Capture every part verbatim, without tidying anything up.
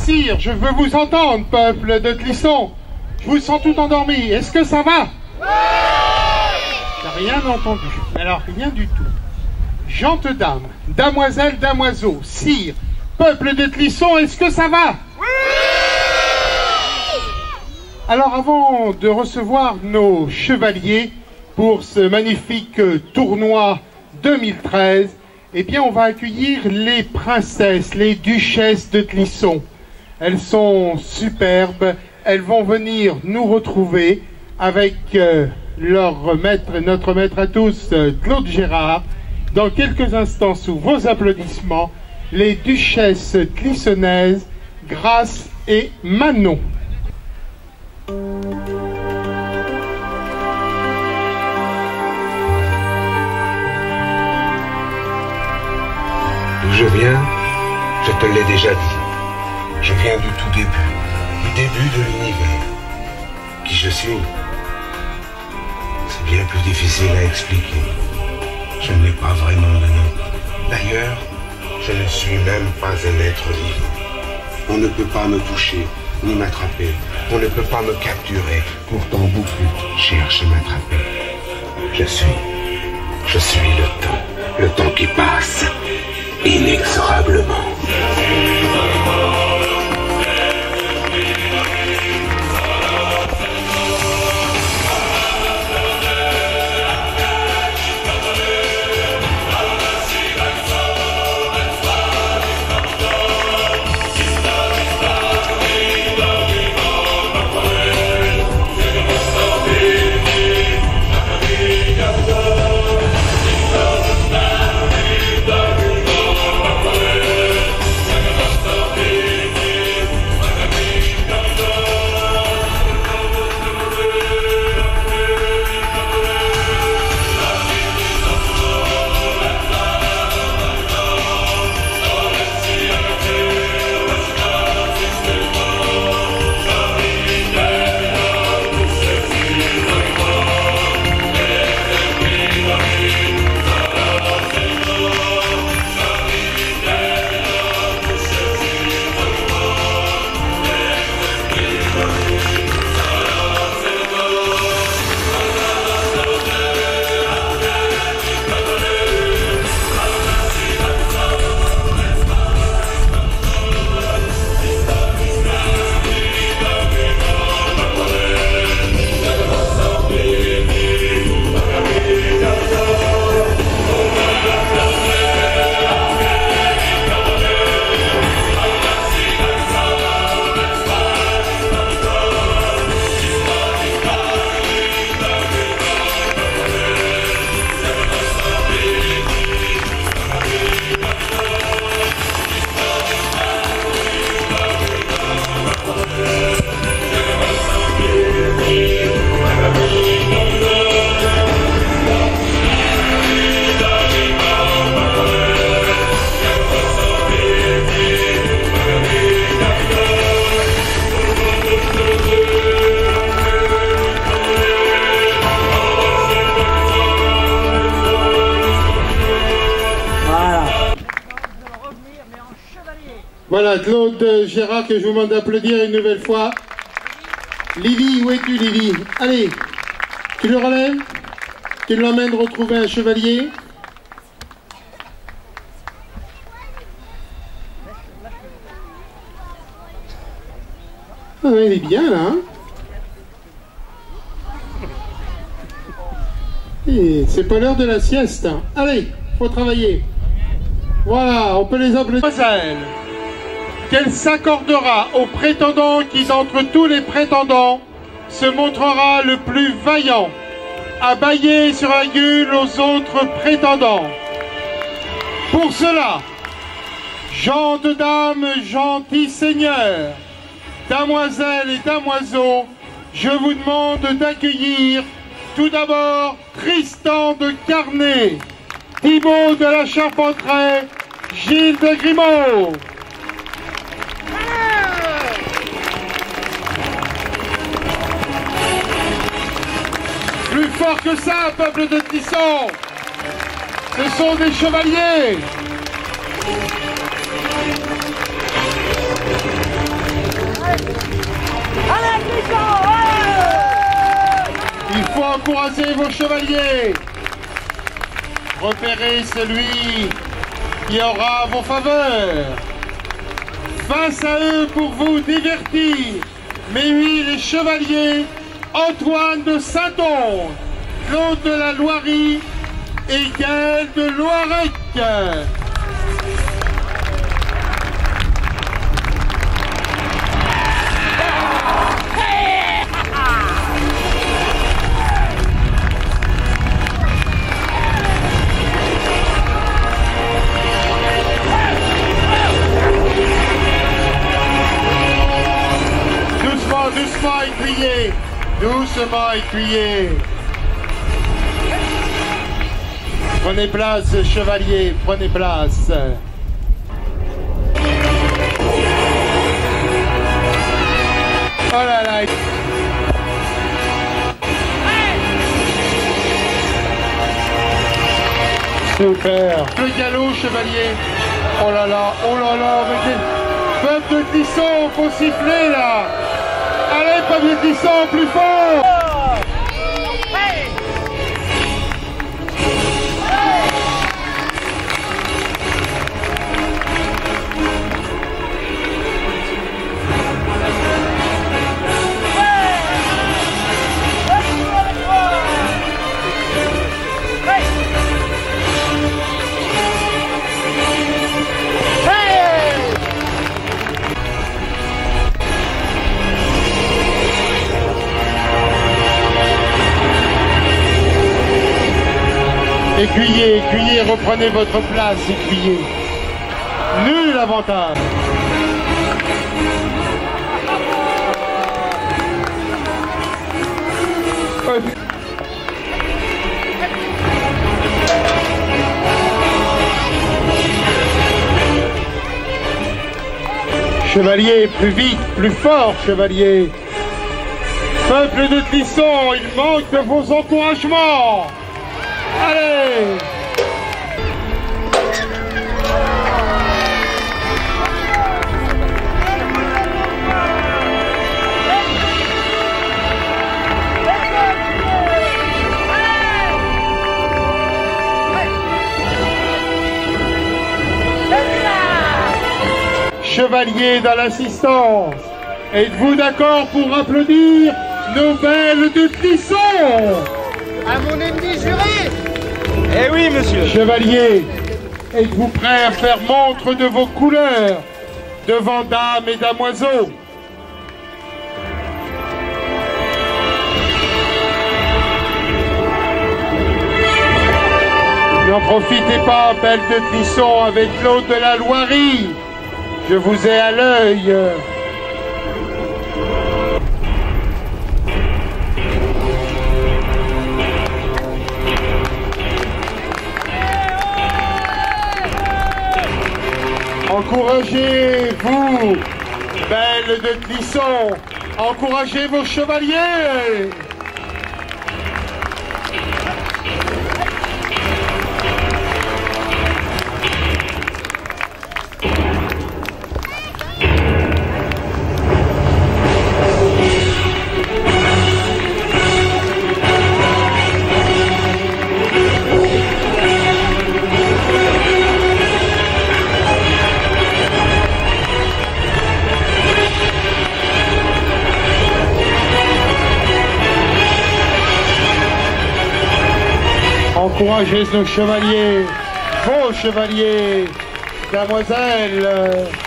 sire, je veux vous entendre, peuple de Clisson. Je vous sens tout endormi. Est-ce que ça va? J'ai rien entendu. Alors, rien du tout. Gentes dames, damoiselles, damoiseaux, sire, peuple de Clisson, est-ce que ça va? Alors, avant de recevoir nos chevaliers pour ce magnifique tournoi deux mille treize, eh bien, on va accueillir les princesses, les duchesses de Clisson. Elles sont superbes. Elles vont venir nous retrouver avec euh, leur maître, notre maître à tous, euh, Claude Gérard. Dans quelques instants, sous vos applaudissements, les duchesses clissonnaises, Grâce et Manon. D'où je viens, je te l'ai déjà dit. Je viens du tout début, du début de l'univers. Qui je suis, c'est bien plus difficile à expliquer. Je n'ai pas vraiment de nom. D'ailleurs, je ne suis même pas un être vivant. On ne peut pas me toucher, ni m'attraper. On ne peut pas me capturer. Pourtant, beaucoup cherchent à m'attraper. Je suis, je suis le temps, le temps qui passe, inexorablement. Voilà, Claude Gérard, que je vous demande d'applaudir une nouvelle fois. Lily, où es-tu, Lily? Allez, tu le relèves? Tu l'emmènes retrouver un chevalier? Ah, elle est bien, là. Hein, c'est pas l'heure de la sieste. Allez, faut travailler. Voilà, on peut les applaudir. Qu'elle s'accordera au prétendant qui, d'entre tous les prétendants, se montrera le plus vaillant, à bâiller sur un gueule aux autres prétendants. Pour cela, gentes dames, gentils seigneurs, damoiselles et damoiseaux, je vous demande d'accueillir tout d'abord Tristan de Carnet, Thibaut de la Charpenteraie, Gilles de Grimaud. Plus fort que ça, peuple de Clisson, ce sont des chevaliers. encouragez vos chevaliers. Repérez celui qui aura vos faveurs. Face à eux pour vous divertir, mais oui, les chevaliers, Antoine de Saint-Onge, Claude de la Loirie et Gaël de Loirec. Doucement, écuyer, doucement, écuyer. Prenez place, chevalier, prenez place. Oh là là. Super. Le galop, chevalier. Oh là là, oh là là, mais quel peuple de Clisson, faut siffler là. Allez, peuple de Clisson, plus fort. Écuyer, écuyer, reprenez votre place, écuyer. Nul avantage. Chevalier, plus vite, plus fort, chevalier. Peuple de Clisson, il manque de vos encouragements. Allez! Chevalier dans l'assistance, êtes-vous d'accord pour applaudir nos belles de Clisson? À mon ennemi juré! Eh oui, monsieur! Chevalier, êtes-vous prêt à faire montre de vos couleurs devant dames et damoiseaux? N'en profitez pas, belle de Clisson, avec Claude de la Loirie. Je vous ai à l'œil. Encouragez-vous, belle de Clisson, encouragez vos chevaliers. Encouragez nos chevaliers, vos chevaliers, damoiselles.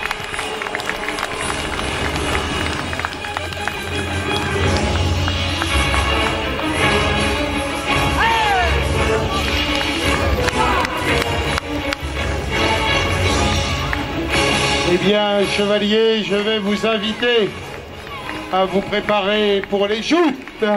Eh bien, chevaliers, je vais vous inviter à vous préparer pour les joutes.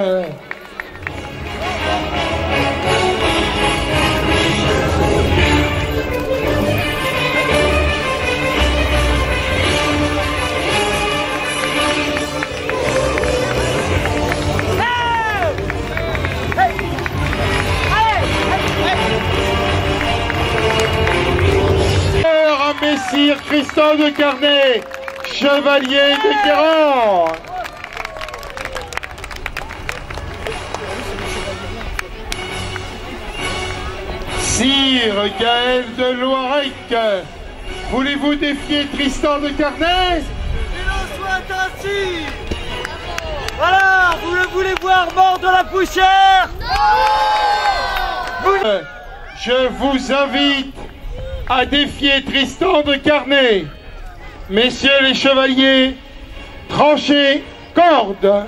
Messire Christophe de Carnet, chevalier de Guérande. Sire Gaël de Loirec, voulez-vous défier Tristan de Carnet? Qu'il en soit ainsi. Voilà, vous le voulez voir mort dans la poussière? Non. Vous... Je vous invite à défier Tristan de Carnet. Messieurs les chevaliers, tranchez corde.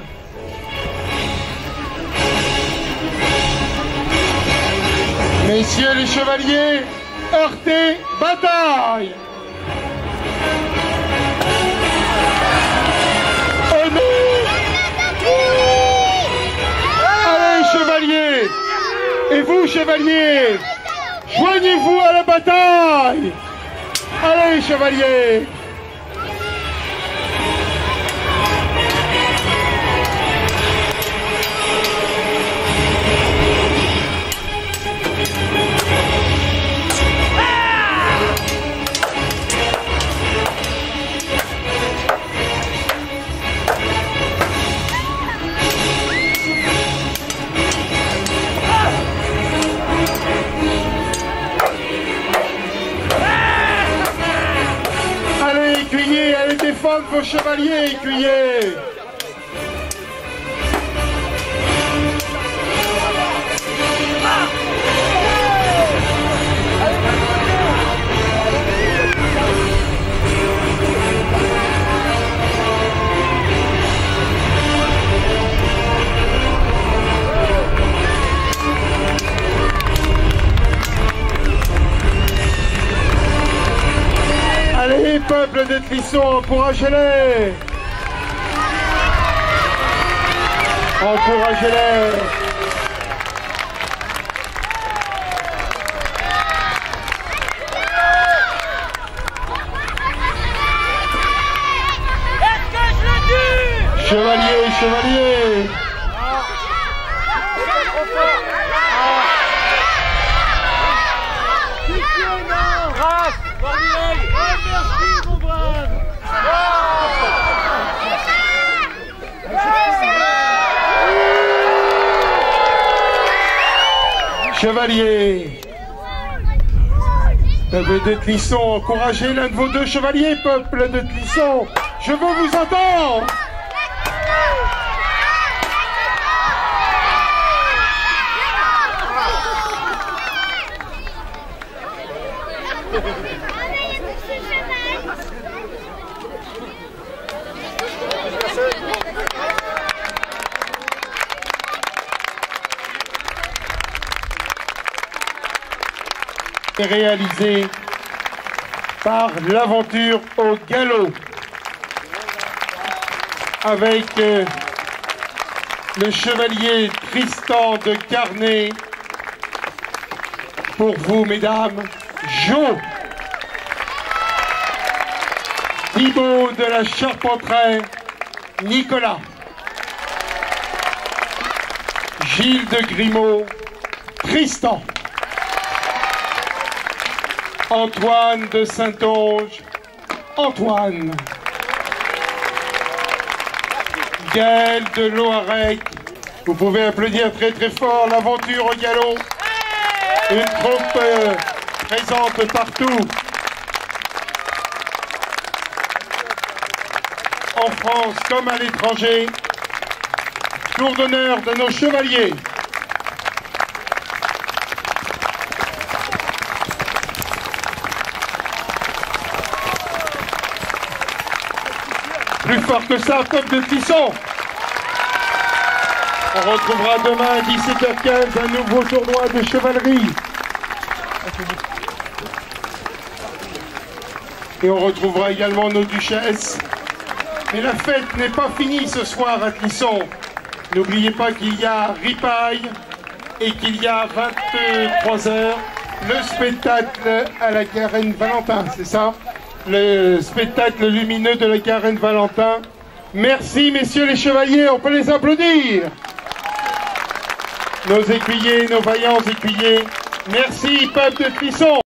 Messieurs les chevaliers, heurtez bataille. Oh non! Allez chevaliers! Et vous chevaliers, joignez-vous à la bataille! Allez chevaliers! Défendre vos chevaliers, écuyers! Allez, peuple de Clisson, encouragez-les! Encouragez-les! Est-ce que je le dis? Chevalier, chevalier! Chevalier, peuple de Clisson, encouragez l'un de vos deux chevaliers, peuple de Clisson, je veux vous entendre. Réalisé par l'aventure au galop avec euh, le chevalier Tristan de Carnet. Pour vous, mesdames, Jo, Thibaut de la Charpenteraie, Nicolas, Gilles de Grimaud, Tristan, Antoine de Saintonge, Antoine, Gaël de Loirec, vous pouvez applaudir très très fort l'aventure au galop, une troupe euh, présente partout, en France comme à l'étranger, tour d'honneur de nos chevaliers. Plus fort que ça, peuple de Clisson. On retrouvera demain à dix-sept heures quinze un nouveau tournoi de chevalerie. Et on retrouvera également nos duchesses. Mais la fête n'est pas finie ce soir à Clisson. N'oubliez pas qu'il y a ripaille et qu'il y a vingt-trois heures le spectacle à la Garenne Valentin, c'est ça? Le spectacle lumineux de la Garenne Valentin. Merci messieurs les chevaliers, on peut les applaudir. Nos écuyers, nos vaillants écuyers. Merci peuple de Clisson.